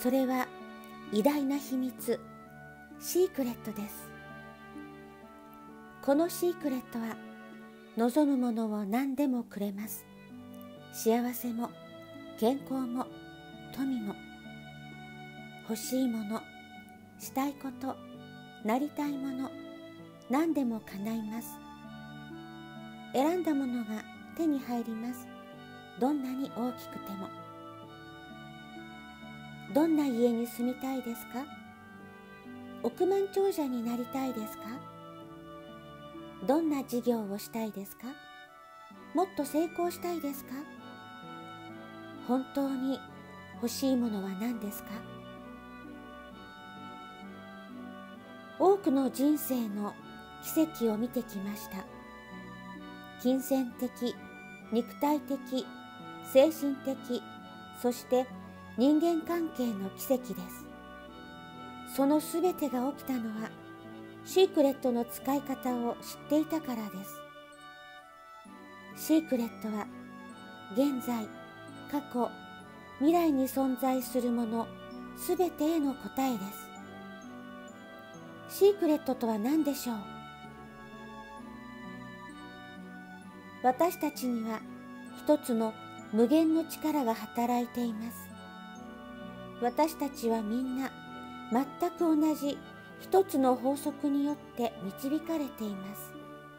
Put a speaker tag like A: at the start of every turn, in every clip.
A: それは偉大な秘密、シークレットです。このシークレットは望むものを何でもくれます。幸せも健康も富も、欲しいもの、したいこと、なりたいもの、何でも叶います。選んだものが手に入ります。どんなに大きくても。どんな家に住みたいですか？億万長者になりたいですか？どんな事業をしたいですか？もっと成功したいですか？本当に欲しいものは何ですか？多くの人生の奇跡を見てきました。金銭的、肉体的、精神的、そして人間関係の奇跡です。そのすべてが起きたのは、シークレットの使い方を知っていたからです。シークレットは、現在、過去、未来に存在するものすべてへの答えです。シークレットとは何でしょう？私たちには一つの無限の力が働いています。私たちはみんな全く同じ一つの法則によって導かれています。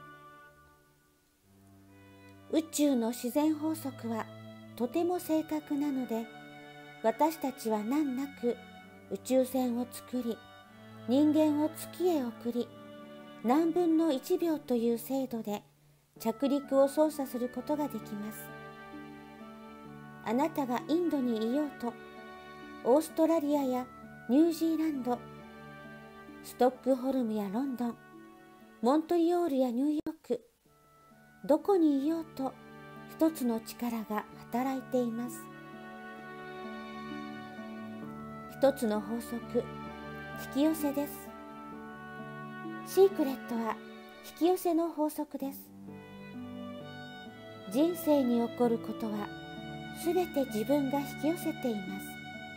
A: 宇宙の自然法則はとても正確なので、私たちは難なく宇宙船を作り、人間を月へ送り、何分の1秒という精度で着陸を操作することができます。あなたがインドにいようと、オーストラリアやニュージーランド、ストックホルムやロンドン、モントリオールやニューヨーク、どこにいようと一つの力が働いています。一つの法則、引き寄せです。シークレットは引き寄せの法則です。人生に起こることはすべて自分が引き寄せています。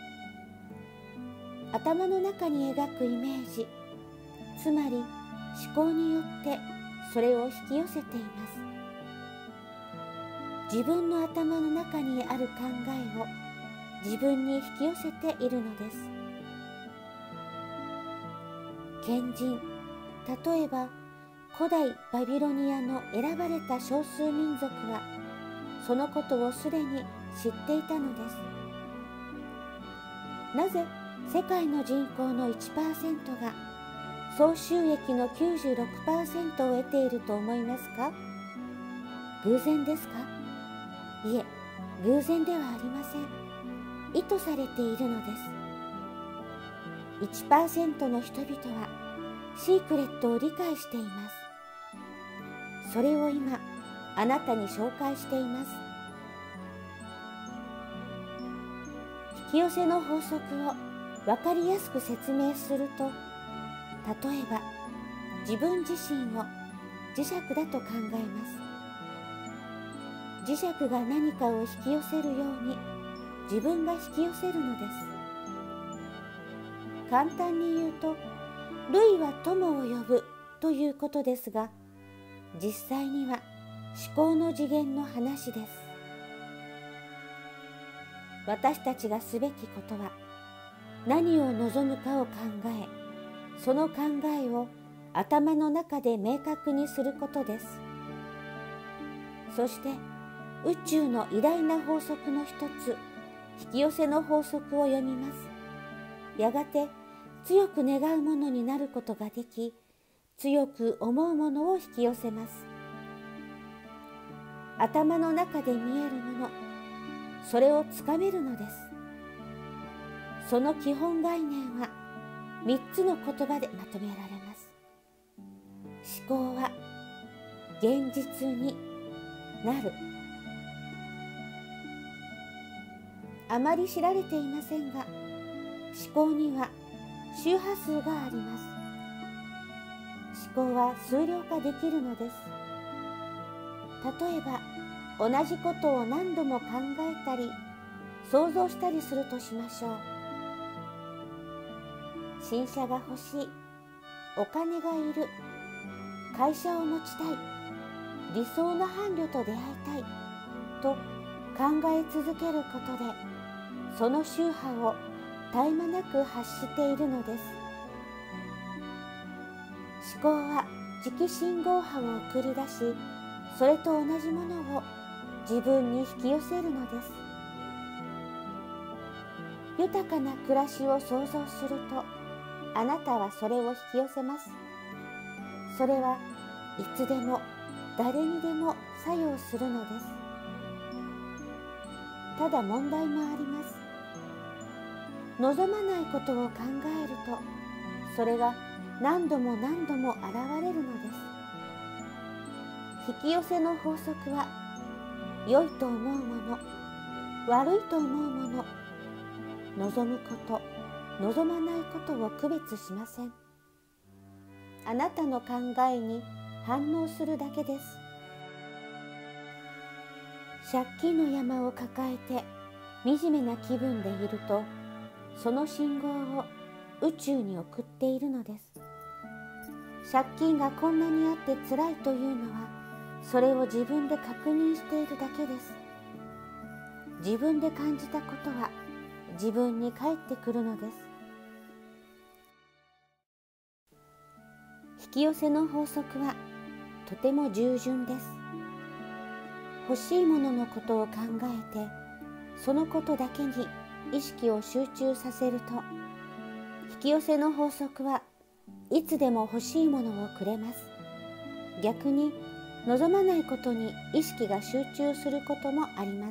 A: 頭の中に描くイメージ、つまり思考によってそれを引き寄せています。自分の頭の中にある考えを自分に引き寄せているのです。賢人、例えば古代バビロニアの選ばれた少数民族はそのことをすでに知っていたのです。なぜ世界の人口の 1% が総収益の 96% を得ていると思いますか？偶然ですか？いえ、偶然ではありません。意図されているのです。1% の人々はシークレットを理解しています。それを今、あなたに紹介しています。引き寄せの法則を分かりやすく説明すると、例えば自分自身を磁石だと考えます。磁石が何かを引き寄せるように自分が引き寄せるのです。簡単に言うと、類は友を呼ぶということですが、実際には思考の次元の話です。私たちがすべきことは、何を望むかを考え、その考えを頭の中で明確にすることです。そして宇宙の偉大な法則の一つ、引き寄せの法則を読みます。やがて強く願うものになることができ、強く思うものを引き寄せます。頭の中で見えるもの、それをつかめるのです。その基本概念は3つの言葉でまとめられます。思考は現実になる。あまり知られていませんが、思考には周波数があります。思考は数量化できるのです。例えば、同じことを何度も考えたり、想像したりするとしましょう。 新車が欲しい、お金がいる、会社を持ちたい、理想の伴侶と出会いたいと考え続けることで、その宗派を絶え間なく発しているのです。思考は磁気信号波を送り出し、それと同じものを自分に引き寄せるのです。豊かな暮らしを想像すると、あなたはそれを引き寄せます。それはいつでも誰にでも作用するのです。ただ問題もあります。望まないことを考えると、それが何度も何度も現れるのです。引き寄せの法則は、良いと思うもの、悪いと思うもの、望むこと、望まないことを区別しません。あなたの考えに反応するだけです。借金の山を抱えて惨めな気分でいると、その信号を宇宙に送っているのです。借金がこんなにあって辛いというのは、それを自分で確認しているだけです。自分で感じたことは自分に返ってくるのです。引き寄せの法則はとても従順です。欲しいもののことを考えて、そのことだけに意識を集中させると、引き寄せの法則はいつでも欲しいものをくれます。逆に望まないことに意識が集中することもあります。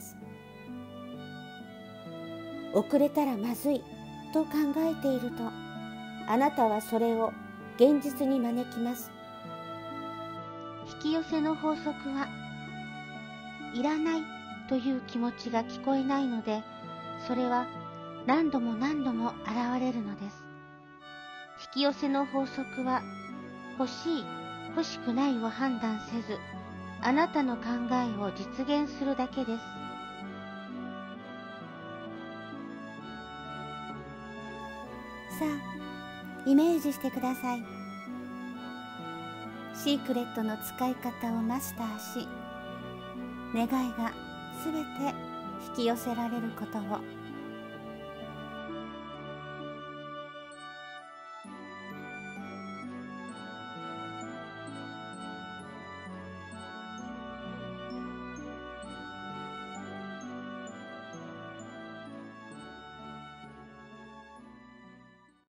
A: 遅れたらまずいと考えていると、あなたはそれを現実に招きます。引き寄せの法則は、いらないという気持ちが聞こえないので、それは何度も何度も現れるのです。引き寄せの法則は、欲しい、欲しくないを判断せず、あなたの考えを実現するだけです。さあ、イメージしてください。シークレットの使い方をマスターし、願いがすべて引き寄せられることを